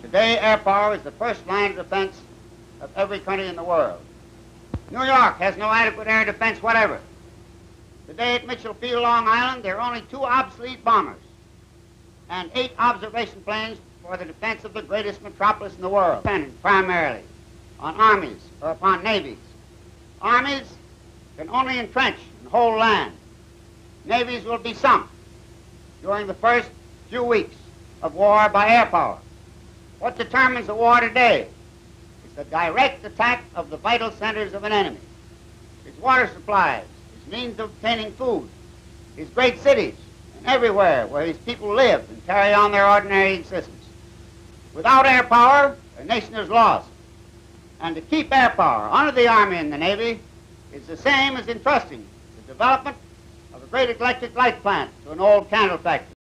Today, air power is the first line of defense of every country in the world. New York has no adequate air defense whatever. Today at Mitchell Field, Long Island, there are only 2 obsolete bombers and 8 observation planes for the defense of the greatest metropolis in the world, dependent primarily on armies or upon navies. Armies can only entrench and hold land. Navies will be sunk during the first few weeks of war by air power. What determines the war today is the direct attack of the vital centers of an enemy. His water supplies, his means of obtaining food, his great cities, and everywhere where his people live and carry on their ordinary existence. Without air power, a nation is lost. And to keep air power under the Army and the Navy is the same as entrusting the development of a great electric light plant to an old candle factory.